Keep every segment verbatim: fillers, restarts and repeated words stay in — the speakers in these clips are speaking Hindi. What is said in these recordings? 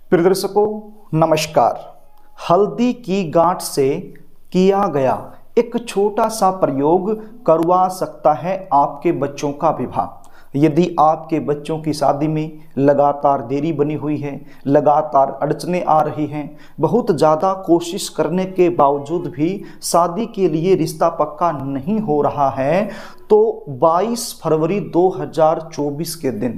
प्रिय दर्शकों नमस्कार। हल्दी की गांठ से किया गया एक छोटा सा प्रयोग करवा सकता है आपके बच्चों का विवाह। यदि आपके बच्चों की शादी में लगातार देरी बनी हुई है, लगातार अड़चनें आ रही हैं, बहुत ज़्यादा कोशिश करने के बावजूद भी शादी के लिए रिश्ता पक्का नहीं हो रहा है, तो बाईस फरवरी दो हज़ार चौबीस के दिन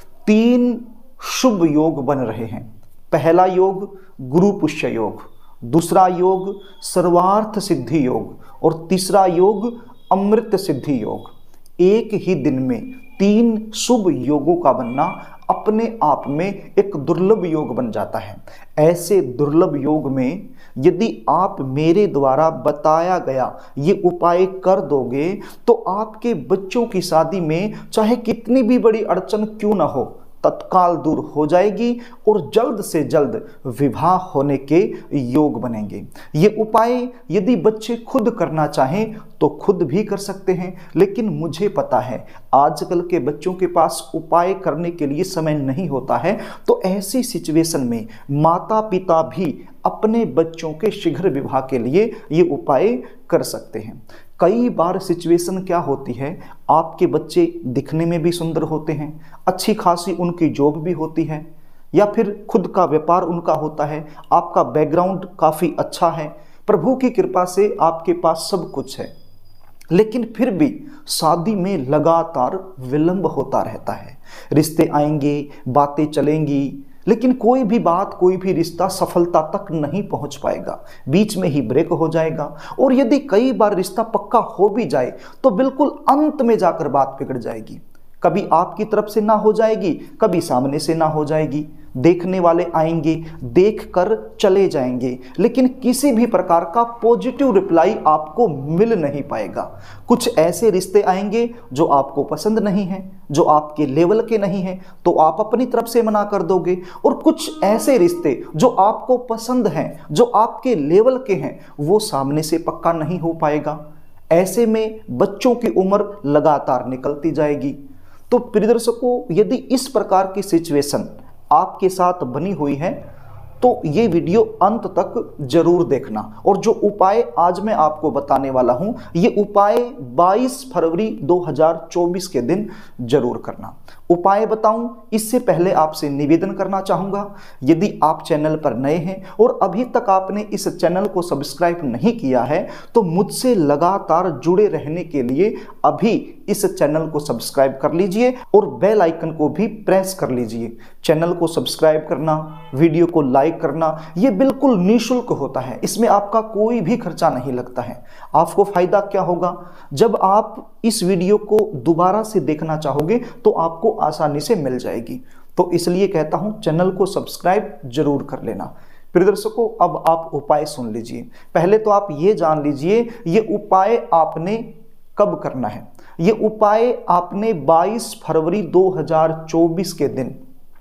तीन शुभ योग बन रहे हैं। पहला योग गुरु पुष्य योग, दूसरा योग सर्वार्थ सिद्धि योग और तीसरा योग अमृत सिद्धि योग। एक ही दिन में तीन शुभ योगों का बनना अपने आप में एक दुर्लभ योग बन जाता है। ऐसे दुर्लभ योग में यदि आप मेरे द्वारा बताया गया ये उपाय कर दोगे तो आपके बच्चों की शादी में चाहे कितनी भी बड़ी अड़चन क्यों ना हो, तत्काल दूर हो जाएगी और जल्द से जल्द विवाह होने के योग बनेंगे। ये उपाय यदि बच्चे खुद करना चाहें तो खुद भी कर सकते हैं, लेकिन मुझे पता है आजकल के बच्चों के पास उपाय करने के लिए समय नहीं होता है, तो ऐसी सिचुएशन में माता पिता भी अपने बच्चों के शीघ्र विवाह के लिए ये उपाय कर सकते हैं। कई बार सिचुएशन क्या होती है, आपके बच्चे दिखने में भी सुंदर होते हैं, अच्छी खासी उनकी जॉब भी होती है, या फिर खुद का व्यापार उनका होता है, आपका बैकग्राउंड काफ़ी अच्छा है, प्रभु की कृपा से आपके पास सब कुछ है, लेकिन फिर भी शादी में लगातार विलंब होता रहता है। रिश्ते आएंगे, बातें चलेंगी, लेकिन कोई भी बात, कोई भी रिश्ता सफलता तक नहीं पहुंच पाएगा, बीच में ही ब्रेक हो जाएगा। और यदि कई बार रिश्ता पक्का हो भी जाए तो बिल्कुल अंत में जाकर बात बिगड़ जाएगी। कभी आपकी तरफ से ना हो जाएगी, कभी सामने से ना हो जाएगी। देखने वाले आएंगे, देखकर चले जाएंगे, लेकिन किसी भी प्रकार का पॉजिटिव रिप्लाई आपको मिल नहीं पाएगा। कुछ ऐसे रिश्ते आएंगे जो आपको पसंद नहीं हैं, जो आपके लेवल के नहीं हैं, तो आप अपनी तरफ से मना कर दोगे, और कुछ ऐसे रिश्ते जो आपको पसंद हैं, जो आपके लेवल के हैं, वो सामने से पक्का नहीं हो पाएगा। ऐसे में बच्चों की उम्र लगातार निकलती जाएगी। तो प्रिय दर्शकों, यदि इस प्रकार की सिचुएशन आपके साथ बनी हुई है तो ये वीडियो अंत तक जरूर देखना। और जो उपाय आज मैं आपको बताने वाला हूं, ये उपाय बाईस फरवरी दो हज़ार चौबीस के दिन जरूर करना। उपाय बताऊं इससे पहले आपसे निवेदन करना चाहूँगा, यदि आप चैनल पर नए हैं और अभी तक आपने इस चैनल को सब्सक्राइब नहीं किया है तो मुझसे लगातार जुड़े रहने के लिए अभी इस चैनल को सब्सक्राइब कर लीजिए और बेल आइकन को भी प्रेस कर लीजिए। चैनल को सब्सक्राइब करना, वीडियो को लाइक करना, ये बिल्कुल निःशुल्क होता है, इसमें आपका कोई भी खर्चा नहीं लगता है। आपको फायदा क्या होगा, जब आप इस वीडियो को दोबारा से देखना चाहोगे तो आपको आसानी से मिल जाएगी। तो इसलिए कहता हूं चैनल को सब्सक्राइब जरूर कर लेना। प्रिय दर्शकों, अब आप उपाय सुन लीजिए। पहले तो आप ये जान लीजिए ये उपाय आपने कब करना है। ये उपाय आपने बाईस फरवरी दो हज़ार चौबीस के दिन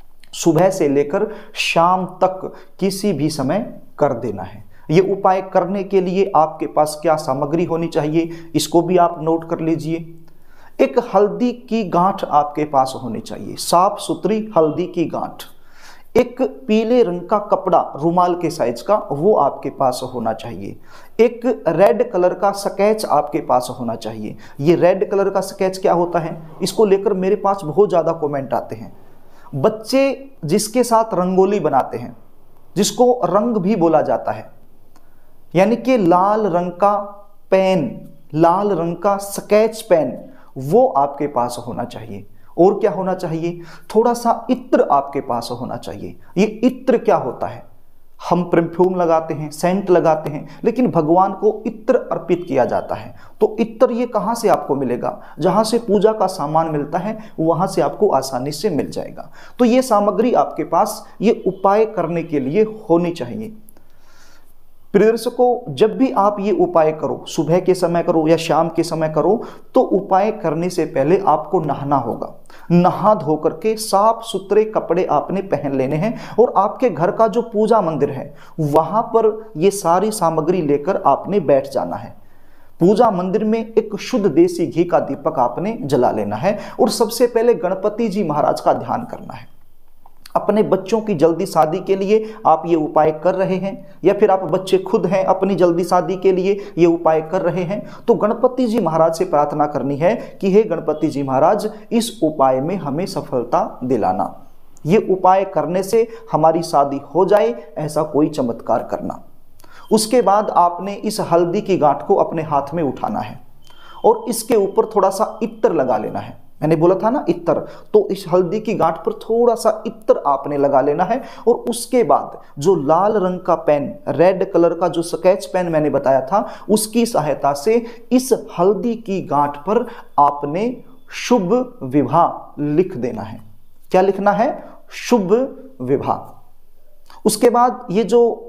सुबह से लेकर शाम तक किसी भी समय कर देना है। ये उपाय करने के लिए आपके पास क्या सामग्री होनी चाहिए, इसको भी आप नोट कर लीजिए। एक हल्दी की गांठ आपके पास होनी चाहिए, साफ सुथरी हल्दी की गांठ। एक पीले रंग का कपड़ा, रुमाल के साइज का, वो आपके पास होना चाहिए। एक रेड कलर का स्केच आपके पास होना चाहिए। ये रेड कलर का स्केच क्या होता है, इसको लेकर मेरे पास बहुत ज़्यादा कमेंट आते हैं। बच्चे जिसके साथ रंगोली बनाते हैं, जिसको रंग भी बोला जाता है, यानी कि लाल रंग का पेन, लाल रंग का स्केच पेन, वो आपके पास होना चाहिए। और क्या होना चाहिए, थोड़ा सा इत्र आपके पास होना चाहिए। ये इत्र क्या होता है, हम परफ्यूम लगाते हैं, सेंट लगाते हैं, लेकिन भगवान को इत्र अर्पित किया जाता है। तो इत्र ये कहाँ से आपको मिलेगा, जहाँ से पूजा का सामान मिलता है वहाँ से आपको आसानी से मिल जाएगा। तो ये सामग्री आपके पास ये उपाय करने के लिए होनी चाहिए। प्रिय दर्शकों, जब भी आप ये उपाय करो, सुबह के समय करो या शाम के समय करो, तो उपाय करने से पहले आपको नहाना होगा। नहा धो करके साफ सुथरे कपड़े आपने पहन लेने हैं और आपके घर का जो पूजा मंदिर है वहां पर ये सारी सामग्री लेकर आपने बैठ जाना है। पूजा मंदिर में एक शुद्ध देसी घी का दीपक आपने जला लेना है और सबसे पहले गणपति जी महाराज का ध्यान करना है। अपने बच्चों की जल्दी शादी के लिए आप ये उपाय कर रहे हैं, या फिर आप बच्चे खुद हैं अपनी जल्दी शादी के लिए ये उपाय कर रहे हैं, तो गणपति जी महाराज से प्रार्थना करनी है कि हे गणपति जी महाराज, इस उपाय में हमें सफलता दिलाना, ये उपाय करने से हमारी शादी हो जाए, ऐसा कोई चमत्कार करना। उसके बाद आपने इस हल्दी की गांठ को अपने हाथ में उठाना है और इसके ऊपर थोड़ा सा इत्र लगा लेना है। मैंने बोला था ना इत्र, तो इस हल्दी की गांठ पर थोड़ा सा इत्र आपने लगा लेना है और उसके बाद जो लाल रंग का पेन, रेड कलर का जो स्केच पेन मैंने बताया था, उसकी सहायता से इस हल्दी की गांठ पर आपने शुभ विवाह लिख देना है। क्या लिखना है? शुभ विवाह। उसके बाद ये जो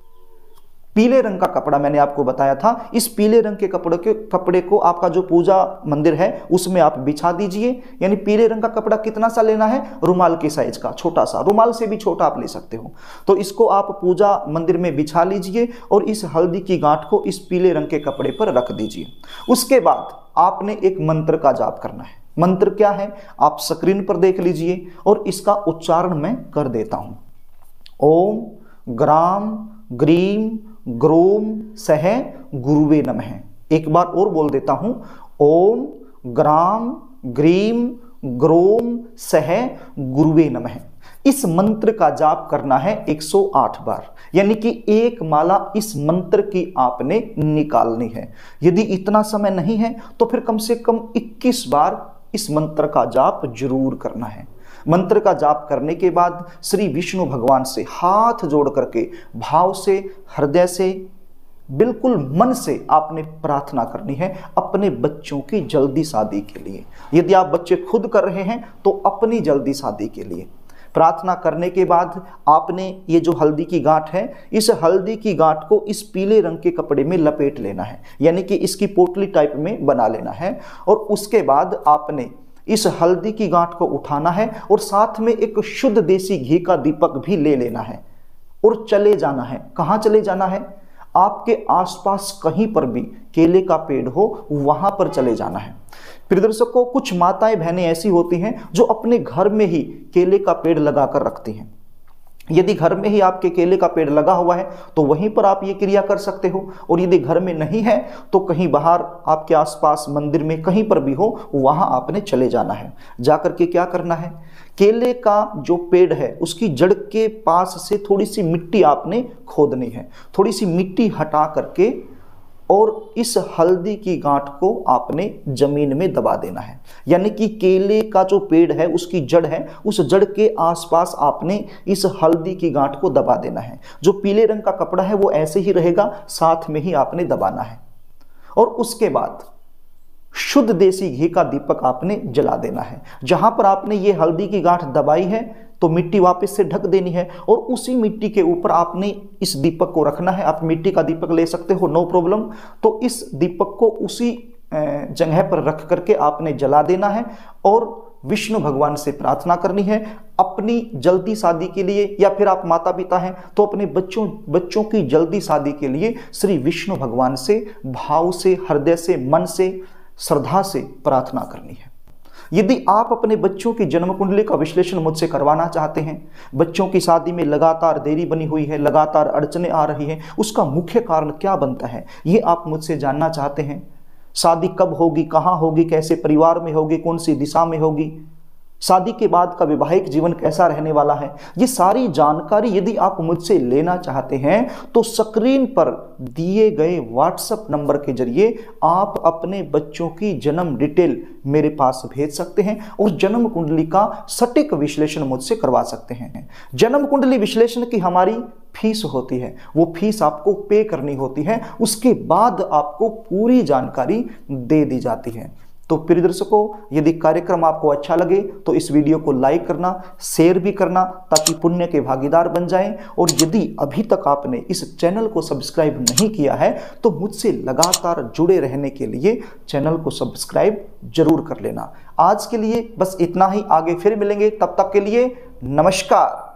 पीले रंग का कपड़ा मैंने आपको बताया था, इस पीले रंग के कपड़े के कपड़े को आपका जो पूजा मंदिर है उसमें आप बिछा दीजिए। यानी पीले रंग का कपड़ा कितना सा लेना है? रुमाल के साइज का, छोटा सा, रुमाल से भी छोटा आप ले सकते हो। तो इसको आप पूजा मंदिर में बिछा लीजिए और इस हल्दी की गांठ को इस पीले रंग के कपड़े पर रख दीजिए। उसके बाद आपने एक मंत्र का जाप करना है। मंत्र क्या है आप स्क्रीन पर देख लीजिए और इसका उच्चारण मैं कर देता हूं। ओम ग्राम ग्रीम ग्रोम सह गुरुवे नमः। एक बार और बोल देता हूं, ओम ग्राम ग्रीम ग्रोम सह गुरुवे नमः। इस मंत्र का जाप करना है एक सौ आठ बार, यानी कि एक माला इस मंत्र की आपने निकालनी है। यदि इतना समय नहीं है तो फिर कम से कम इक्कीस बार इस मंत्र का जाप जरूर करना है। मंत्र का जाप करने के बाद श्री विष्णु भगवान से हाथ जोड़ करके भाव से, हृदय से, बिल्कुल मन से आपने प्रार्थना करनी है अपने बच्चों की जल्दी शादी के लिए। यदि आप बच्चे खुद कर रहे हैं तो अपनी जल्दी शादी के लिए प्रार्थना करने के बाद आपने ये जो हल्दी की गांठ है, इस हल्दी की गांठ को इस पीले रंग के कपड़े में लपेट लेना है, यानी कि इसकी पोटली टाइप में बना लेना है। और उसके बाद आपने इस हल्दी की गांठ को उठाना है और साथ में एक शुद्ध देसी घी का दीपक भी ले लेना है और चले जाना है। कहाँ चले जाना है? आपके आसपास कहीं पर भी केले का पेड़ हो वहां पर चले जाना है। प्रिय दर्शकों, कुछ माताएं बहनें ऐसी होती हैं जो अपने घर में ही केले का पेड़ लगाकर रखती हैं। यदि घर में ही आपके केले का पेड़ लगा हुआ है तो वहीं पर आप ये क्रिया कर सकते हो, और यदि घर में नहीं है तो कहीं बाहर आपके आसपास मंदिर में कहीं पर भी हो वहां आपने चले जाना है। जाकर के क्या करना है, केले का जो पेड़ है उसकी जड़ के पास से थोड़ी सी मिट्टी आपने खोदनी है, थोड़ी सी मिट्टी हटा करके और इस हल्दी की गांठ को आपने जमीन में दबा देना है। यानी कि केले का जो पेड़ है उसकी जड़ है, उस जड़ के आसपास आपने इस हल्दी की गांठ को दबा देना है। जो पीले रंग का कपड़ा है वो ऐसे ही रहेगा, साथ में ही आपने दबाना है। और उसके बाद शुद्ध देसी घी का दीपक आपने जला देना है। जहां पर आपने ये हल्दी की गांठ दबाई है तो मिट्टी वापस से ढक देनी है और उसी मिट्टी के ऊपर आपने इस दीपक को रखना है। आप मिट्टी का दीपक ले सकते हो, नो प्रॉब्लम। तो इस दीपक को उसी जगह पर रख करके आपने जला देना है और विष्णु भगवान से प्रार्थना करनी है अपनी जल्दी शादी के लिए, या फिर आप माता पिता हैं तो अपने बच्चों बच्चों की जल्दी शादी के लिए श्री विष्णु भगवान से भाव से, हृदय से, मन से, श्रद्धा से प्रार्थना करनी है। यदि आप अपने बच्चों की जन्म कुंडली का विश्लेषण मुझसे करवाना चाहते हैं, बच्चों की शादी में लगातार देरी बनी हुई है, लगातार अड़चने आ रही हैं, उसका मुख्य कारण क्या बनता है, ये आप मुझसे जानना चाहते हैं, शादी कब होगी, कहाँ होगी, कैसे परिवार में होगी, कौन सी दिशा में होगी, शादी के बाद का वैवाहिक जीवन कैसा रहने वाला है, ये सारी जानकारी यदि आप मुझसे लेना चाहते हैं तो स्क्रीन पर दिए गए व्हाट्सएप नंबर के जरिए आप अपने बच्चों की जन्म डिटेल मेरे पास भेज सकते हैं और जन्म कुंडली का सटीक विश्लेषण मुझसे करवा सकते हैं। जन्म कुंडली विश्लेषण की हमारी फीस होती है, वो फीस आपको पे करनी होती है, उसके बाद आपको पूरी जानकारी दे दी जाती है। तो प्रिय दर्शकों, यदि कार्यक्रम आपको अच्छा लगे तो इस वीडियो को लाइक करना, शेयर भी करना ताकि पुण्य के भागीदार बन जाएं। और यदि अभी तक आपने इस चैनल को सब्सक्राइब नहीं किया है तो मुझसे लगातार जुड़े रहने के लिए चैनल को सब्सक्राइब जरूर कर लेना। आज के लिए बस इतना ही, आगे फिर मिलेंगे, तब तक के लिए नमस्कार।